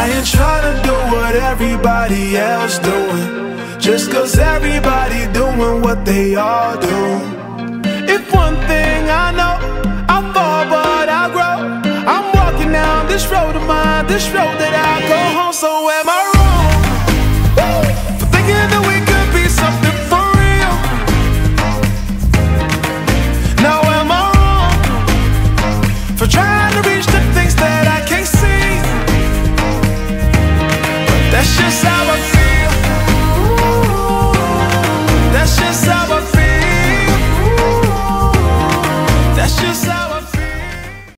I ain't trying to do what everybody else doing, just cause everybody doing what they all do. If one thing I know, I fall but I grow. I'm walking down this road of mine, this road that I go home. So am I wrong for thinking that we could be something for real? Now am I wrong for trying to reach the things that I can't see? But that's just how I feel.